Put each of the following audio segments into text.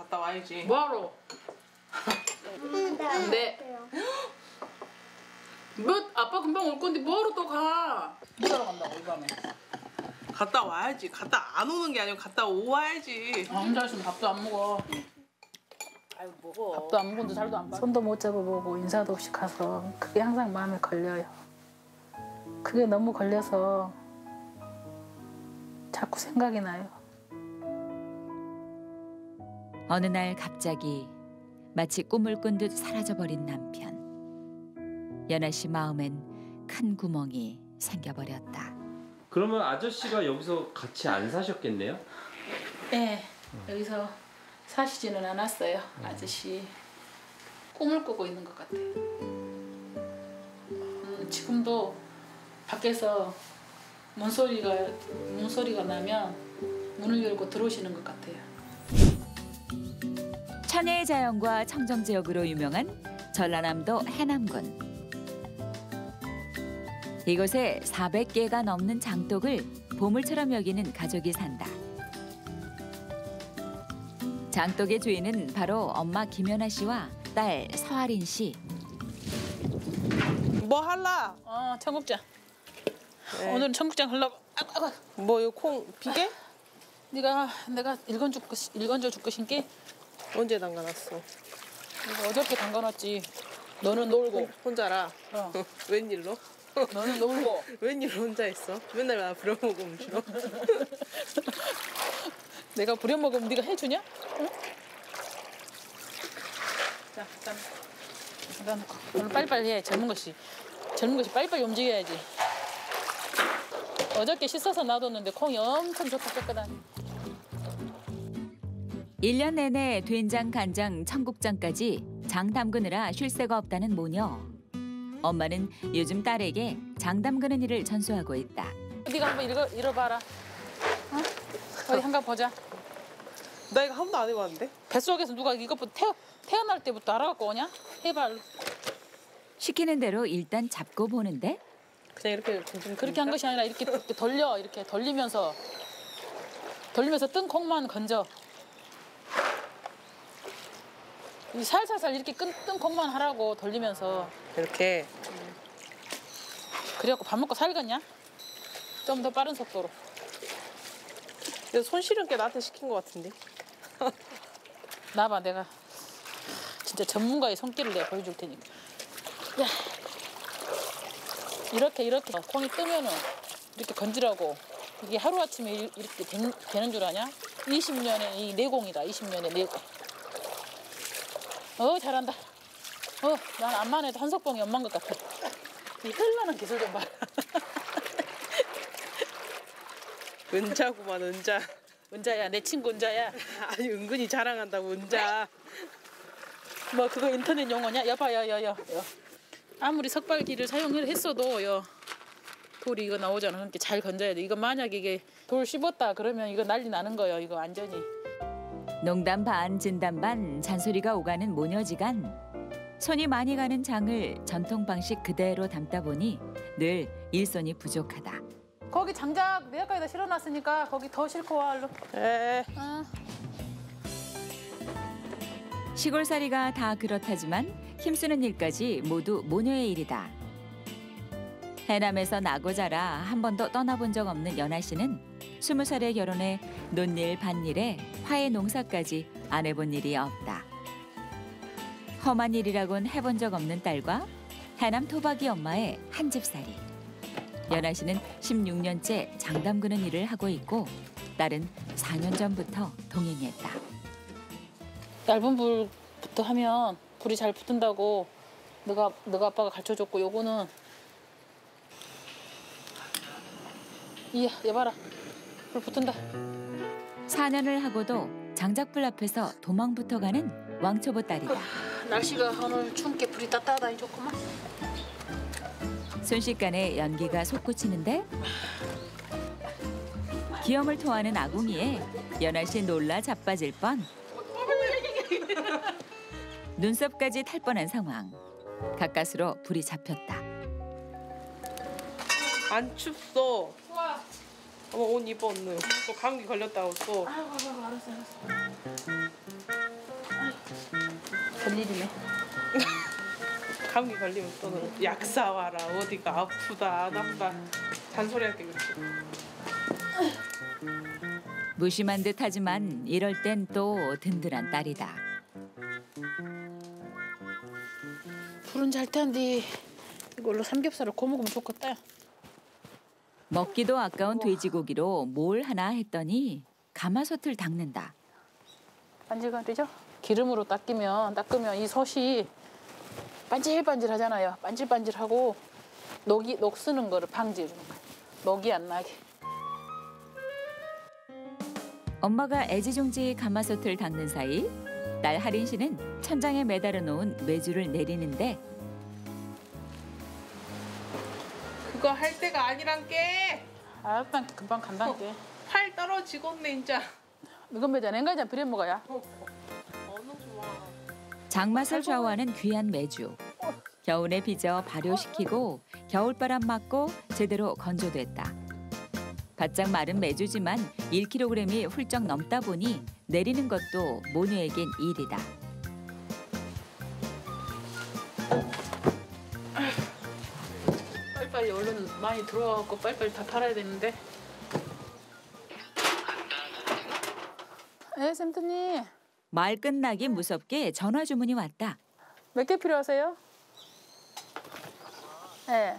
갔다 와야지. 뭐하러? 네. 뭐 아빠 금방 올 건데 뭐하러 또 가? 뭐하러 간다고 이 밤에? 갔다 와야지. 갔다 안 오는 게 아니고 갔다 오와야지. 혼자 있으면 밥도 안 먹어. 아유 먹어. 밥도 안 먹는데 살도 안 빠져. 손도 못 잡아보고 인사도 없이 가서 그게 항상 마음에 걸려요. 그게 너무 걸려서 자꾸 생각이 나요. 어느 날 갑자기 마치 꿈을 꾼 듯 사라져버린 남편. 연아 씨 마음엔 큰 구멍이 생겨버렸다. 그러면 아저씨가 여기서 같이 안 사셨겠네요? 네, 여기서 사시지는 않았어요. 아저씨 꿈을 꾸고 있는 것 같아요. 지금도 밖에서 문소리가 나면 문을 열고 들어오시는 것 같아요. 천혜의 자연과 청정지역으로 유명한 전라남도 해남군. 이곳에 400개가 넘는 장독을 보물처럼 여기는 가족이 산다. 장독의 주인은 바로 엄마 김연아 씨와 딸 서아린 씨. 뭐 할라? 청국장. 네. 오늘은 청국장 하려고. 뭐 이거 콩 비계? 내가 일건져 줄 것인게 언제 담가놨어? 내가 어저께 담가놨지. 너는 놀고. 혼자라? 웬일로? 너는 놀고. 웬일로 혼자 있어? 맨날 나 부려먹으면 싫어? 내가 부려먹으면 네가 해주냐? 응? 자, 일단 담가놓고. 오늘 빨리빨리 해. 젊은 것이 빨리빨리 움직여야지. 어저께 씻어서 놔뒀는데 콩이 엄청 좋다 깼거든. 1년 내내 된장, 간장, 청국장까지 장 담그느라 쉴 새가 없다는 모녀. 엄마는 요즘 딸에게 장 담그는 일을 전수하고 있다. 네가 한번 읽어봐라. 어? 어디 한가 보자. 나 이거 한 번도 안 해봤는데? 뱃속에서 누가 이것부터 태어날 때부터 알아갖고 오냐? 해봐. 시키는 대로 일단 잡고 보는데 그냥 이렇게 둥둥 그렇게 한 것이 아니라 이렇게 돌려. 이렇게 돌리면서 뜬 콩만 건져. 살살살 이렇게 뜬 콩만 하라고 돌리면서. 이렇게. 그래갖고 밥 먹고 살겠냐? 좀 더 빠른 속도로. 그래서 손 시린 게 나한테 시킨 것 같은데. 나봐, 내가 진짜 전문가의 손길을 내가 보여줄 테니까. 야, 이렇게 콩이 뜨면은 이렇게 건지라고. 이게 하루아침에 이렇게 되는 줄 아냐? 20년의 이 내공이다. 20년의 내공. 잘한다. 난 암만 해도 한석봉이 엄마인 것 같아. 이 현란한 기술 좀 봐라. 은자구만, 은자. 은자야, 내 친구 은자야. 아니, 은근히 자랑한다고, 은자. 뭐 그거 인터넷 용어냐? 여봐, 여. 아무리 석발기를 사용을 했어도 돌이 이거 나오잖아. 그러니까 잘 건져야 돼. 이거 만약 이게 돌 씹었다 그러면 이거 난리 나는 거예요. 이거 완전히. 농담 반 진담 반 잔소리가 오가는 모녀지간. 손이 많이 가는 장을 전통 방식 그대로 담다 보니 늘 일손이 부족하다. 거기 장작 내각에다 실어놨으니까 거기 더 싣고 와. 얼른. 시골살이가 다 그렇다지만 힘쓰는 일까지 모두 모녀의 일이다. 해남에서 나고 자라 한 번도 떠나본 적 없는 연아 씨는 20살에 결혼해 논일 밭일에 화훼 농사까지 안 해본 일이 없다. 험한 일이라곤 해본 적 없는 딸과 해남 토박이 엄마의 한 집살이. 연아 씨는 16년째 장 담그는 일을 하고 있고 딸은 4년 전부터 동행했다. 얇은 불부터 하면 불이 잘 붙는다고 너가 아빠가 가르쳐줬고 요거는 얘 봐라. 불 붙은다. 4년을 하고도 장작불 앞에서 도망부터 가는 왕초보 딸이다. 날씨가 오늘 추운 게 불이 따뜻하다니 좋구만. 순식간에 연기가 솟구치는데 기염을 토하는 아궁이에 연아 씨 놀라 자빠질 뻔. 눈썹까지 탈 뻔한 상황. 가까스로 불이 잡혔다. 안 춥어. 좋아. 어머, 옷 입어, 언니. 또 감기 걸렸다고 또. 알았어. 별일이네. 감기 걸리면 또 약 사와라 어디가 아프다 안 아프다 잔소리할 게 그렇지. 무심한 듯하지만 이럴 땐 또 든든한 딸이다. 불은 잘 탄디 이걸로 삼겹살을 구워 먹으면 좋겠다. 먹기도 아까운 돼지고기로 뭘 하나 했더니 가마솥을 닦는다. 반질반질죠? 기름으로 닦으면 이 솥이 반질반질하잖아요. 반질반질하고 녹 쓰는 거를 방지해주는 거예요. 녹이 안 나게. 엄마가 애지중지 가마솥을 닦는 사이 딸 하린 씨는 천장에 매달아 놓은 메주를 내리는데 그거 할 때가 아니란게. 아빠 금방 간다는데. 팔 떨어지겠네 인자. 이건 매자 냉가자 비려 먹어야. 어느 좋아. 장맛을 좌우하는 귀한 메주. 겨울에 빚어 발효시키고 겨울바람 맞고 제대로 건조됐다. 바짝 마른 메주지만 1kg이 훌쩍 넘다 보니 내리는 것도 모녀에겐 일이다. 빨리빨리 얼른 많이 들어와갖고 빨리빨리 다 팔아야 되는데. 네, 샘트님. 말 끝나기 무섭게 전화 주문이 왔다. 몇 개 필요하세요? 네.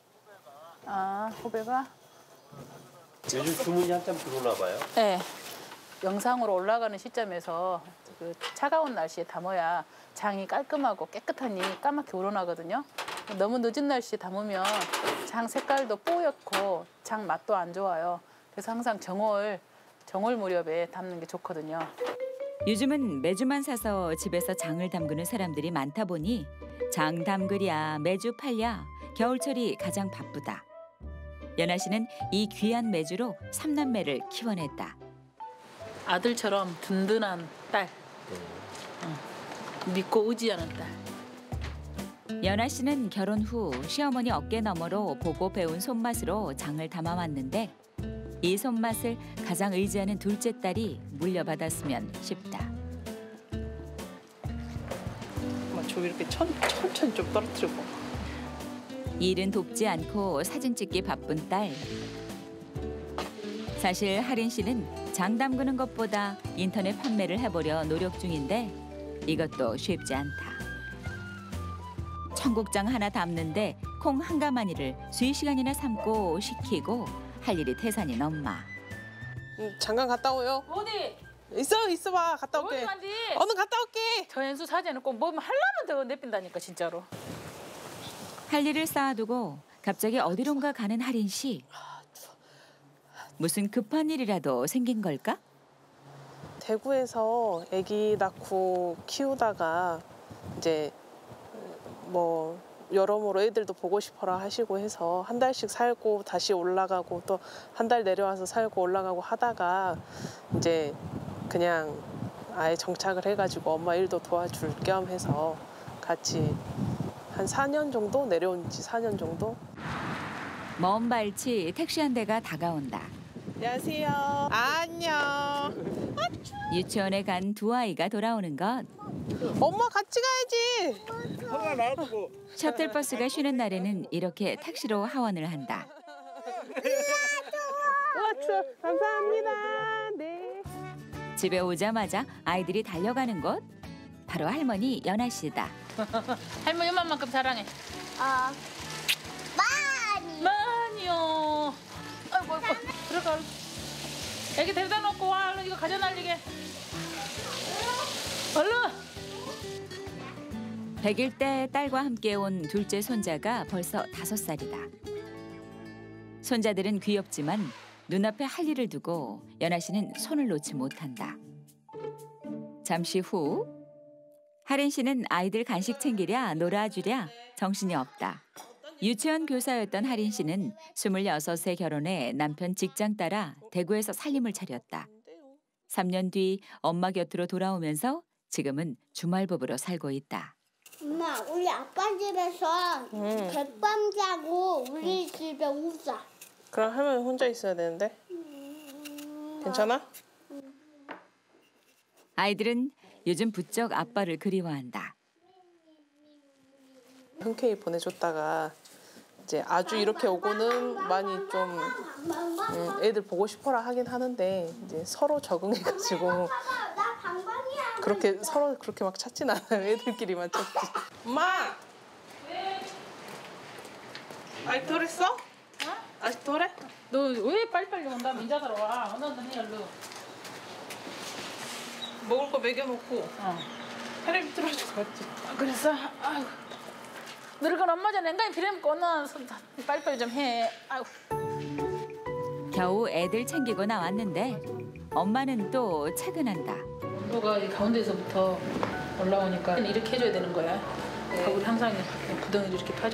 후배가? 요즘 주문이 한참 들어오나 봐요. 네. 영상으로 올라가는 시점에서 그 차가운 날씨에 담아야 장이 깔끔하고 깨끗하니 까맣게 우러나거든요. 너무 늦은 날씨에 담으면 장 색깔도 뽀얗고 장 맛도 안 좋아요. 그래서 항상 정월 무렵에 담는 게 좋거든요. 요즘은 메주만 사서 집에서 장을 담그는 사람들이 많다 보니 장 담그랴 메주 팔랴 겨울철이 가장 바쁘다. 연아 씨는 이 귀한 메주로 3남매를 키워냈다. 아들처럼 든든한 딸. 믿고 의지하는 딸. 연아 씨는 결혼 후 시어머니 어깨 너머로 보고 배운 손맛으로 장을 담아왔는데 이 손맛을 가장 의지하는 둘째 딸이 물려받았으면 싶다. 좀 이렇게 천천히 좀 떨어뜨리고. 일은 돕지 않고 사진 찍기 바쁜 딸. 사실 하린 씨는 장 담그는 것보다 인터넷 판매를 해보려 노력 중인데 이것도 쉽지 않다. 청국장 하나 담는데 콩 한 가마니를 수일 시간이나 삶고 식히고 할 일이 태산인 엄마. 잠깐 갔다 오요. 어디? 있어봐. 갔다 올게. 어디 간디? 얼른 갔다 올게. 저 연수 사진은 꼭 뭐 하려면 더 내빈다니까 진짜로. 할 일을 쌓아두고 갑자기 어디론가 가는 하린 씨. 무슨 급한 일이라도 생긴 걸까? 대구에서 아기 낳고 키우다가 이제 뭐 여러모로 애들도 보고 싶어라 하시고 해서 한 달씩 살고 다시 올라가고 또 한 달 내려와서 살고 올라가고 하다가 이제 그냥 아예 정착을 해가지고 엄마 일도 도와줄 겸 해서 같이 한 4년 정도 내려온 지 4년 정도. 먼 발치 택시 한 대가 다가온다. 안녕하세요. 안녕. 유치원에 간 두 아이가 돌아오는 것. 엄마 같이 가야지. 셔틀버스가 쉬는 날에는 이렇게 택시로 하원을 한다. 감사합니다. 네. 집에 오자마자 아이들이 달려가는 곳. 바로 할머니 연아 씨다. 할머니 엄마만큼 사랑해. 많이요. 아이고 들어가. 애기 데려다 놓고 와. 얼른 이거 가져 날리게. 얼른. 100일 때 딸과 함께 온 둘째 손자가 벌써 5살이다. 손자들은 귀엽지만 눈앞에 할 일을 두고 연아 씨는 손을 놓지 못한다. 잠시 후 하린 씨는 아이들 간식 챙기랴 놀아주랴 정신이 없다. 유치원 교사였던 하린 씨는 26세 결혼해 남편 직장 따라 대구에서 살림을 차렸다. 3년 뒤 엄마 곁으로 돌아오면서 지금은 주말부부로 살고 있다. 엄마, 우리 아빠 집에서 백밤 자고 우리 집에 오자. 그럼 할머니 혼자 있어야 되는데. 괜찮아? 아이들은 요즘 부쩍 아빠를 그리워한다. 흔쾌히 보내줬다가 이제 아주 이렇게 오고는 많이 좀 애들 보고 싶어라 하긴 하는데 이제 서로 적응해가지고 나 방방이야. 그렇게 서로 그렇게 막 찾진 않아요. 애들끼리만 찾지. 엄마! 아직 덜했어? 아직 덜해? 너 왜 빨리빨리 온다? 민자들 와. 너는 해 얼른. 먹을 거 먹여놓고 텔레비 틀어주고 갔지. 그랬어? 아이고. 늙은 엄마 전 냉장에 비례 먹고 오늘 빨리빨리 좀 해. 아이고. 겨우 애들 챙기고 나왔는데 엄마는 또 퇴근한다. 너가 이 가운데서부터 올라오니까 이렇게 해줘야 되는 거야. 밥을 항상 구덩이를 이렇게 파줘.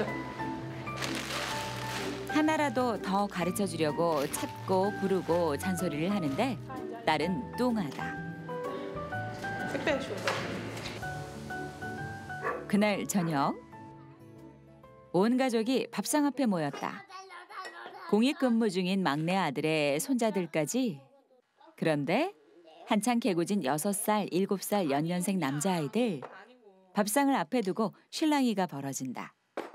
하나라도 더 가르쳐 주려고 찾고 부르고 잔소리를 하는데 딸은 뚱하다. 택배 주고. 그날 저녁 온 가족이 밥상 앞에 모였다. 공익 근무 중인 막내 아들의 손자들까지. 그런데 한창 개구진 6살, 7살 연년생 남자아이들 밥상을 앞에 두고 실랑이가 벌어진다.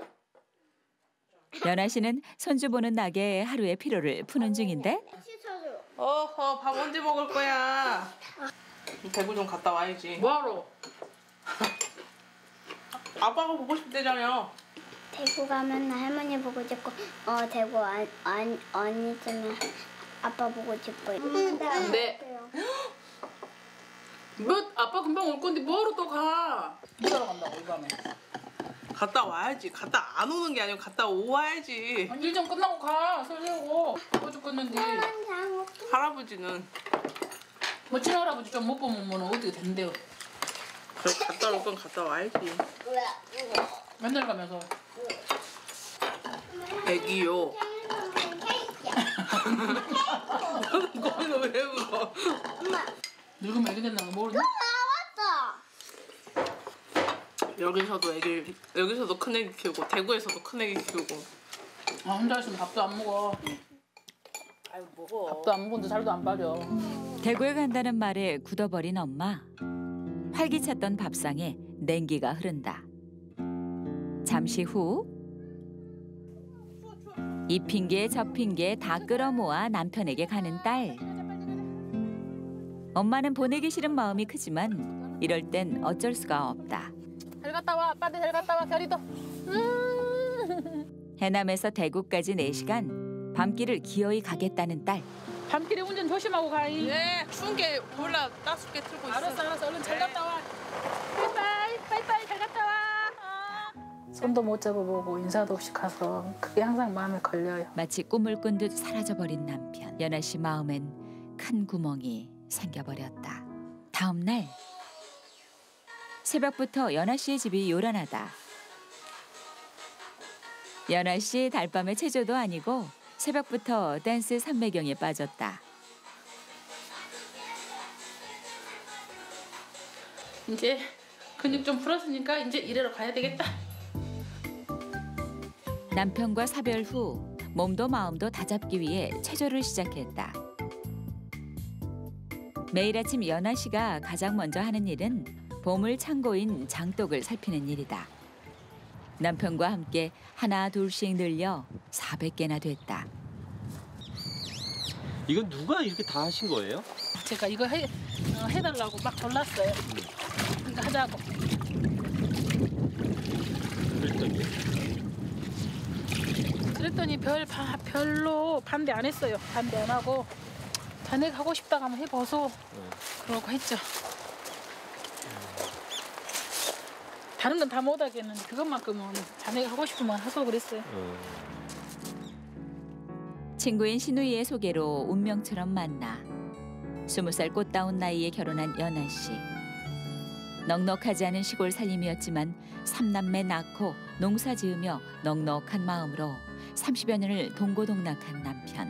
연아 씨는 손주 보는 낙에 하루의 피로를 푸는 중인데 어허, 밥 언제 먹을 거야? 대구 좀 갔다 와야지. 뭐하러? 아빠가 보고 싶대잖아요. 대구 가면 나 할머니 보고 싶고 대구 아니면 아빠 보고 싶어요. 네. 뭐 아빠 금방 올 건데 뭐하러 또 가? 뭐하러 간다고 이 밤에? 갔다 와야지. 갔다 안 오는 게 아니고 갔다 오와야지. 일 좀 끝나고 가. 술 내고 바빠 죽겠는데. 할아버지는 뭐 친할아버지 좀 못 보면 뭐는 어떻게 된대요. 그래, 갔다 올 건 갔다 와야지. 맨날 가면서. 애기요. 거기서 왜 울어? 늙으면 애기 된다는 거 모르나? 여기서도 큰 애기 키우고 대구에서도 큰 애기 키우고. 아, 혼자 있으면 밥도 안 먹어. 아유 먹어. 밥도 안 먹는데 살도 안 빠져. 대구에 간다는 말에 굳어버린 엄마. 활기찼던 밥상에 냉기가 흐른다. 잠시 후 이 핑계 저 핑계 다 끌어모아 남편에게 가는 딸. 엄마는 보내기 싫은 마음이 크지만 이럴 땐 어쩔 수가 없다. 잘 갔다 와. 아빠한테 잘 갔다 와. 결이도. 해남에서 대구까지 4시간 밤길을 기어이 가겠다는 딸. 밤길에 운전 조심하고 가이. 네, 추운 게 몰라. 따숩게 틀고 있어. 알았어. 얼른 잘 갔다 와. 빠이빠이 잘 갔다 와. 손도 못 잡아보고 인사도 없이 가서 그게 항상 마음에 걸려요. 마치 꿈을 꾼 듯 사라져버린 남편. 연아 씨 마음엔 큰 구멍이 생겨버렸다. 다음 날 새벽부터 연아 씨의 집이 요란하다. 연아 씨 달밤의 체조도 아니고 새벽부터 댄스 삼매경에 빠졌다. 이제 근육 좀 풀었으니까 이제 일하러 가야 되겠다. 남편과 사별 후 몸도 마음도 다잡기 위해 체조를 시작했다. 매일 아침 연아 씨가 가장 먼저 하는 일은 보물 창고인 장독을 살피는 일이다. 남편과 함께 하나 둘씩 늘려 400개나 됐다. 이건 누가 이렇게 다 하신 거예요? 제가 이거 해달라고 막 졸랐어요. 이거 하자고. 그랬더니 별로 반대 안 했어요. 반대 안 하고 자네가 하고 싶다고 하면 해보소. 그러고 했죠. 다른 건 다 못하겠는데 그것만큼은 자네가 하고 싶으면 하소 그랬어요. 친구인 신우이의 소개로 운명처럼 만나 20살 꽃다운 나이에 결혼한 연아 씨. 넉넉하지 않은 시골 살림이었지만 3남매 낳고 농사 지으며 넉넉한 마음으로 30여 년을 동고동락한 남편.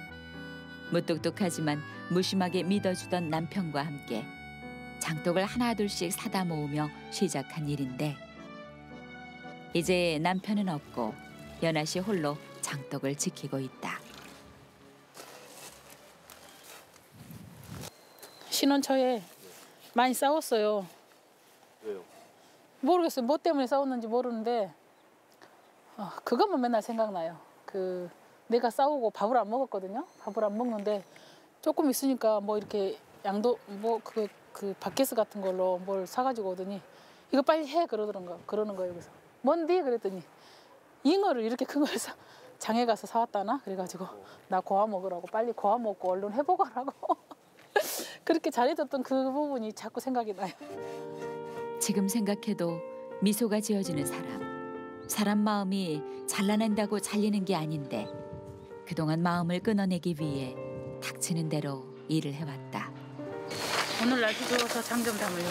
무뚝뚝하지만 무심하게 믿어주던 남편과 함께 장독을 하나둘씩 사다 모으며 시작한 일인데 이제 남편은 없고 연아 씨 홀로 장독을 지키고 있다. 신혼 초에 많이 싸웠어요. 왜요? 모르겠어요. 뭐 때문에 싸웠는지 모르는데 그것만 맨날 생각나요. 내가 싸우고 밥을 안 먹었거든요. 밥을 안 먹는데 조금 있으니까 뭐 이렇게 양도 뭐 그 바게스 같은 걸로 뭘 사가지고 오더니 이거 빨리 해 그러는 거예요. 그래서 뭔디 그랬더니 잉어를 이렇게 큰 걸 장에 가서 사왔다나 그래가지고 나 고아 먹으라고 빨리 고아 먹고 얼른 회복하라고 그렇게 잘해줬던 그 부분이 자꾸 생각이 나요. 지금 생각해도 미소가 지어지는 사람 마음이 잘라낸다고 잘리는 게 아닌데 그동안 마음을 끊어내기 위해 닥치는 대로 일을 해왔다. 오늘 날씨 좋아서 장 좀 담으려고.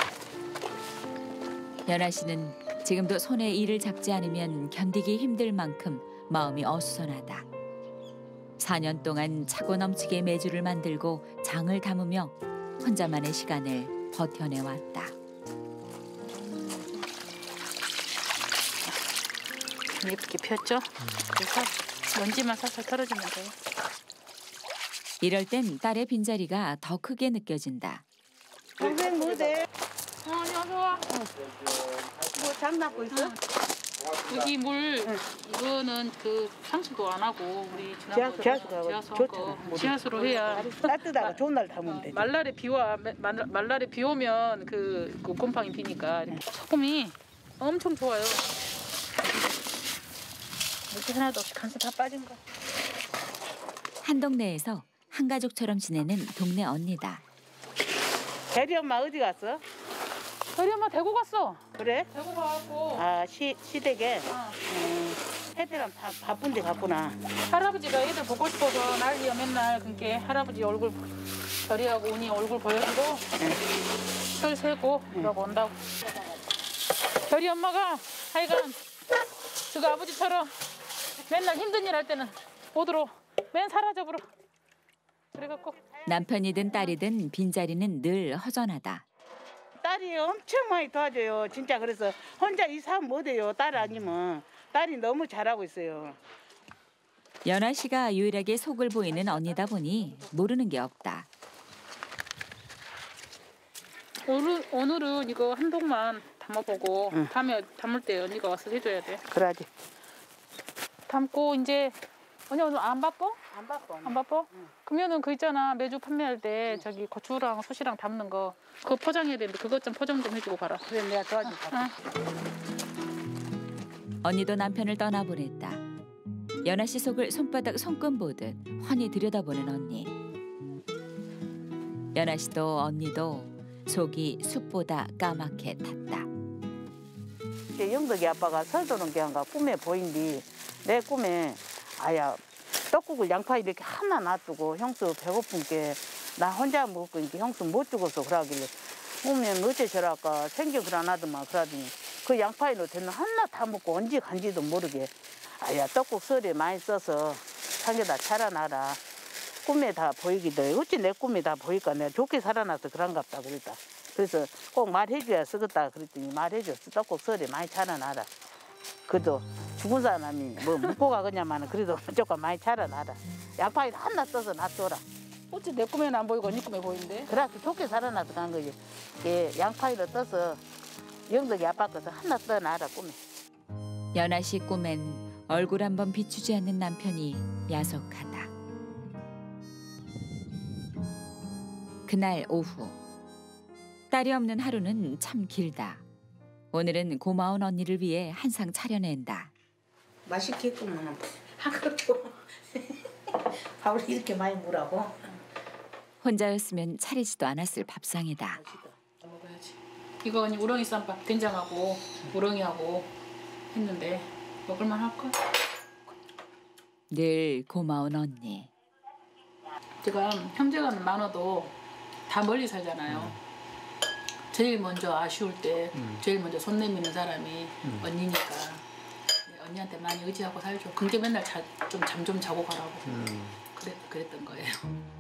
연아 씨는 지금도 손에 일을 잡지 않으면 견디기 힘들 만큼 마음이 어수선하다. 4년 동안 차고 넘치게 메주를 만들고 장을 담으며 혼자만의 시간을 버텨내왔다. 예쁘게 폈죠? 그래서 먼지만 살살 털어주면 돼요. 이럴 땐 딸의 빈자리가 더 크게 느껴진다. 동생 뭐돼? 안녕하세요. 뭐장 닦고 있어? 여기 물 이거는 그 상수도 안 하고 우리 지하수 한 거. 지하수로 해야 따뜻하고 좋은 날 담으면 돼. 말날에 말날에 비 오면 그 곰팡이 피니까 소금이 엄청 좋아요. 이렇게 하나도 없이 간수 다 빠진 거. 한 동네에서 한 가족처럼 지내는 동네 언니다. 대리 엄마 어디 갔어? 저희 엄마 대구 갔어. 그래? 대구 가고 시댁에 애들은 다 바쁜데 갔구나. 할아버지가 애들 보고 싶어서 난리야 맨날. 그러니까 할아버지 얼굴 별이하고 운이 얼굴 보여주고 털 세고 그러고 온다고. 별이 엄마가 하여간 저거 아버지처럼 맨날 힘든 일 할 때는 보드로 맨 사라져버려. 그래갖고 남편이든 딸이든 빈자리는 늘 허전하다. 딸이 엄청 많이 도와줘요. 진짜 그래서 혼자 이 사람 못해요. 딸 아니면. 딸이 너무 잘하고 있어요. 연아 씨가 유일하게 속을 보이는 언니다 보니 모르는 게 없다. 오늘은 이거 한 동만 담아보고 다음에 담을 때 언니가 와서 해줘야 돼. 그러지. 담고 이제 언니 오늘 안 바빠? 안 바빠. 안 바빠? 그러면은 그 있잖아 매주 판매할 때 저기 고추랑 솥이랑 담는 거 그거 포장해야 되는데 그것 좀 포장 좀 해주고 가라. 그래 내가 도와줄게. 언니도 남편을 떠나보냈다. 연아 씨 속을 손바닥 손금 보듯 훤히 들여다보는 언니. 연아 씨도 언니도 속이 숲보다 까맣게 탔다. 영덕이 아빠가 설도는 게한가 꿈에 보인디 내 꿈에 아야 떡국을 양파 이렇게 하나 놔두고 형수 배고픈 게 나 혼자 먹고 이렇게 형수 못 죽어서 그러길래 오면 어째 저랄까 생겨 그러나더만 그러더니 그 양파이로 되는 하나 다 먹고 언제 간지도 모르게 아야 떡국 썰에 많이 써서 상에다 차려놔라. 꿈에 다 보이기도 해. 어찌 내 꿈에 다 보일까 내가 좋게 살아나서 그런갑다 그랬다. 그래서 꼭 말해줘야 쓰겠다 그랬더니 말해줬어. 떡국 썰에 많이 차려놔라. 그래도 죽은 사람이 뭐 묻고 가겠냐마는 그래도 조금 많이 차려놔라. 양파에 하나 써서 놔둬라. 어찌 내 꿈에는 안 보이고 언니 꿈에 보이는데? 그래서 좋게 살아나서 간 거지. 양파에로 떠서 영덕이 아빠 거서 하나 떠놔라 꿈에. 연아 씨 꿈엔 얼굴 한번 비추지 않는 남편이 야속하다. 그날 오후 딸이 없는 하루는 참 길다. 오늘은 고마운 언니를 위해 한 상 차려낸다. 맛있겠구만. 한 그릇도 밥을 이렇게 많이 무라고. 혼자였으면 차리지도 않았을 밥상이다. 먹어야지. 이거 언니 우렁이 쌈밥 된장하고 우렁이하고 했는데 먹을만 할까? 늘 고마운 언니. 제가 형제가 많아도 다 멀리 살잖아요. 제일 먼저 아쉬울 때 제일 먼저 손 내미는 사람이 언니니까 언니한테 많이 의지하고 살죠. 근데 맨날 좀 잠 좀 자고 가라고 그랬던 거예요.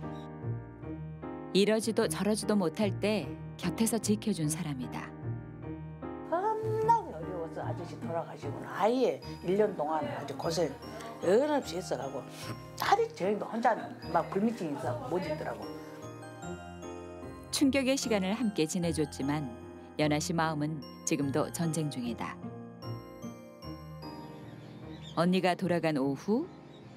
이러지도 저러지도 못할 때 곁에서 지켜준 사람이다. 겁나게 어려워서 아저씨 돌아가시고는 아예 1년 동안 아주 고생 여럿이 했어가고 하루 종일 혼자 막 불미증이 있어 못 있더라고. 충격의 시간을 함께 지내줬지만 연아 씨 마음은 지금도 전쟁 중이다. 언니가 돌아간 오후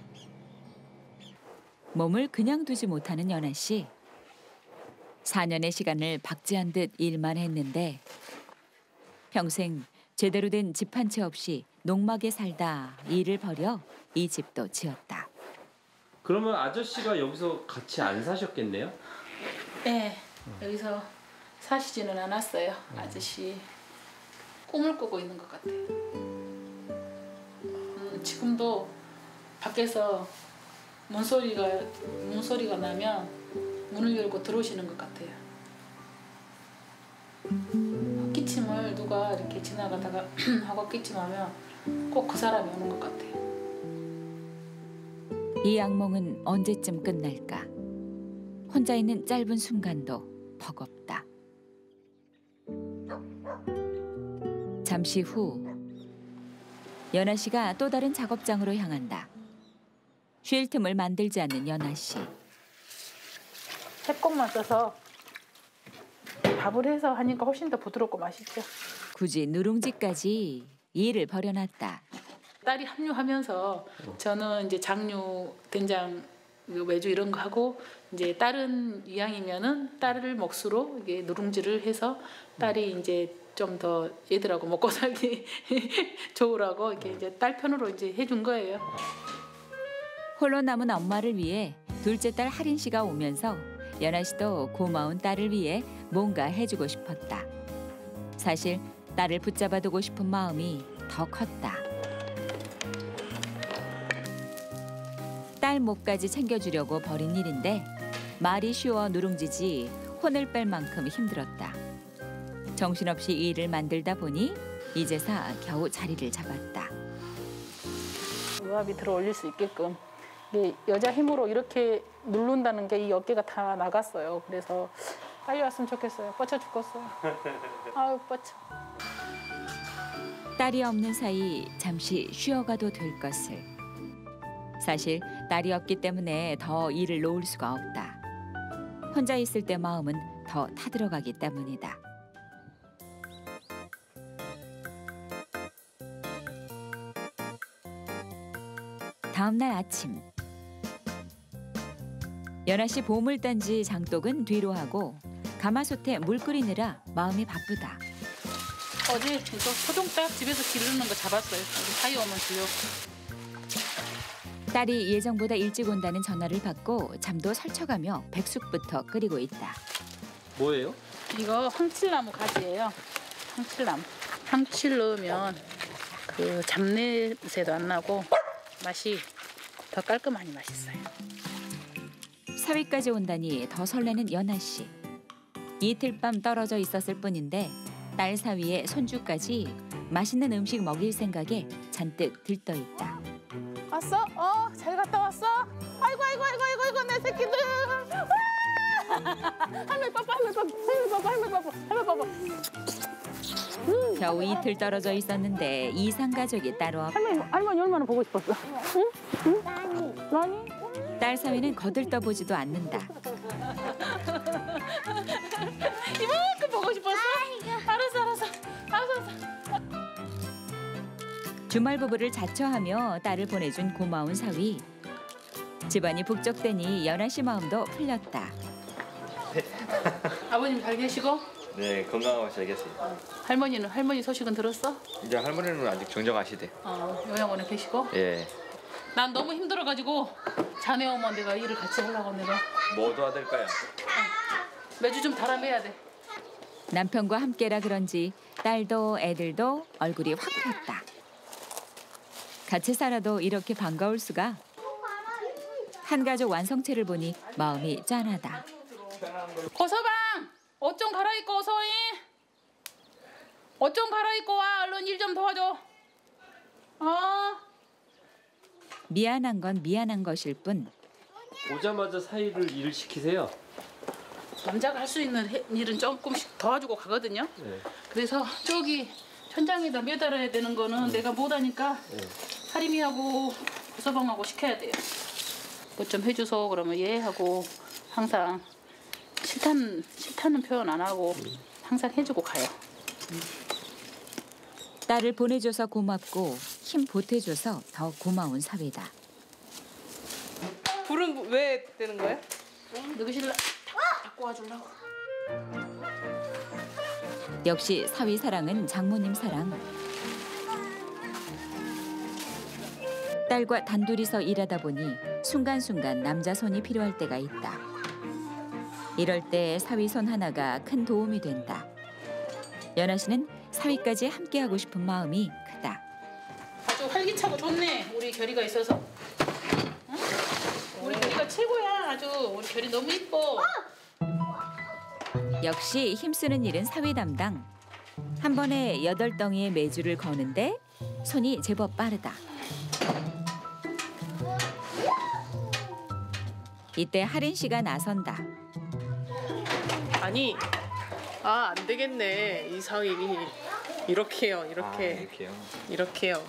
몸을 그냥 두지 못하는 연아 씨. 4년의 시간을 박지한 듯 일만 했는데 평생 제대로 된 집 한 채 없이 농막에 살다 일을 벌여 이 집도 지었다. 그러면 아저씨가 여기서 같이 안 사셨겠네요? 네, 여기서 사시지는 않았어요. 아저씨 꿈을 꾸고 있는 것 같아요. 지금도 밖에서 문소리가 나면 문을 열고 들어오시는 것 같아요. 헛기침을 누가 이렇게 지나가다가 하고 헛기침하면 꼭 그 사람이 오는 것 같아요. 이 악몽은 언제쯤 끝날까? 혼자 있는 짧은 순간도 버겁다. 잠시 후 연아 씨가 또 다른 작업장으로 향한다. 쉴 틈을 만들지 않는 연아 씨. 새콤만 써서 밥을 해서 하니까 훨씬 더 부드럽고 맛있죠. 굳이 누룽지까지 일을 벌여놨다. 딸이 합류하면서 저는 이제 장류, 된장, 외주 이런 거 하고 이제 다른 이왕이면은 딸을 몫으로 이게 누룽지를 해서 딸이 이제 좀 더 얘들하고 먹고 살기 좋으라고 이렇게 이제 딸 편으로 이제 해준 거예요. 홀로 남은 엄마를 위해 둘째 딸 하린 씨가 오면서 연아 씨도 고마운 딸을 위해 뭔가 해주고 싶었다. 사실 딸을 붙잡아두고 싶은 마음이 더 컸다. 딸 목까지 챙겨주려고 벌인 일인데 말이 쉬워 누룽지지 혼을 뺄 만큼 힘들었다. 정신없이 일을 만들다 보니 이제서 겨우 자리를 잡았다. 무압이 들어 올릴 수 있게끔 이게 여자 힘으로 이렇게 누른다는 게 이 어깨가 다 나갔어요. 그래서 빨리 왔으면 좋겠어요. 뻗쳐 죽겠어요. 아유 뻗쳐. 딸이 없는 사이 잠시 쉬어가도 될 것을. 사실 딸이 없기 때문에 더 일을 놓을 수가 없다. 혼자 있을 때 마음은 더 타들어가기 때문이다. 다음 날 아침. 연아 씨 보물단지 장독은 뒤로 하고 가마솥에 물 끓이느라 마음이 바쁘다. 어제 이거 소종닭 집에서 기르는 거 잡았어요. 여기 사이 오면 주려고. 딸이 예정보다 일찍 온다는 전화를 받고 잠도 설쳐가며 백숙부터 끓이고 있다. 뭐예요? 이거 황칠나무 가지예요. 황칠나무. 황칠 넣으면 그 잡내새도 안 나고 맛이 더 깔끔하니 맛있어요. 사위까지 온다니 더 설레는 연아 씨. 이틀 밤 떨어져 있었을 뿐인데 딸 사위의 손주까지 맛있는 음식 먹일 생각에 잔뜩 들떠 있다. 왔어? 잘 갔다 왔어? 아이고 내 새끼들. 할머니 빠빠. 겨우 이틀 떨어져 있었는데 이상 가족이 따로 없다. 할머니 얼마나 보고 싶었어? 응? 나니? 딸 사위는 거들떠보지도 않는다. 이만큼 보고 싶었어? 알았어. 주말 부부를 자처하며 딸을 보내준 고마운 사위. 집안이 북적대니 연아 씨 마음도 풀렸다. 아버님 잘 계시고? 네, 건강하고 잘 계세요. 할머니 소식은 들었어? 이제 할머니는 아직 정정하시대. 요양원에 계시고? 예. 난 너무 힘들어가지고 자네 오면 내가 일을 같이 하려고 내가 뭐 도와드릴까요? 매주 좀 달아매야 돼. 남편과 함께라 그런지 딸도 애들도 얼굴이 확 폈다. 같이 살아도 이렇게 반가울 수가. 한 가족 완성체를 보니 마음이 짠하다. 고서방! 옷 좀 갈아입고 어서 와. 옷 좀 갈아입고 와. 얼른 일 좀 도와줘. 미안한 건 미안한 것일 뿐. 오자마자 사위를 일을 시키세요? 남자가 할 수 있는 일은 조금씩 도와주고 가거든요. 네. 그래서 저기 천장에다 매달아야 되는 거는 내가 못하니까 하림이하고 고서방하고 시켜야 돼요. 뭐 좀 해줘서 그러면 예 하고 항상 싫다는 표현 안 하고 항상 해주고 가요. 딸을 보내줘서 고맙고 힘 보태줘서 더 고마운 사위다. 불은 왜 떼는 거예요? 너희 신랑 갖고 와주려고. 역시 사위 사랑은 장모님 사랑. 딸과 단둘이서 일하다 보니 순간순간 남자 손이 필요할 때가 있다. 이럴 때 사위 손 하나가 큰 도움이 된다. 연아 씨는 사위까지 함께하고 싶은 마음이 크다. 아주 활기차고 좋네. 우리 결이가 있어서. 응? 우리 결이가 최고야. 아주 우리 결이 너무 이뻐. 역시 힘쓰는 일은 사위 담당. 한 번에 8덩이의 메주를 거는데 손이 제법 빠르다. 이때 하린 씨가 나선다. 아니, 안 되겠네. 이 사위 이렇게요. 이렇게. 이렇게요. 이렇게요.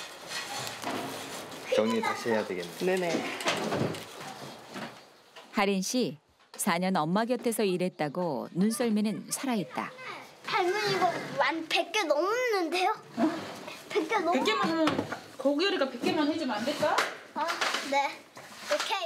정리 다시 해야 되겠네. 네네. 하린 씨, 4년 엄마 곁에서 일했다고 눈썰미는 살아있다. 할머니 이거 100개 넘는데요? 100개 넘. 100개만 고결이가 100개만 해주면 안 될까? 네. 이렇게.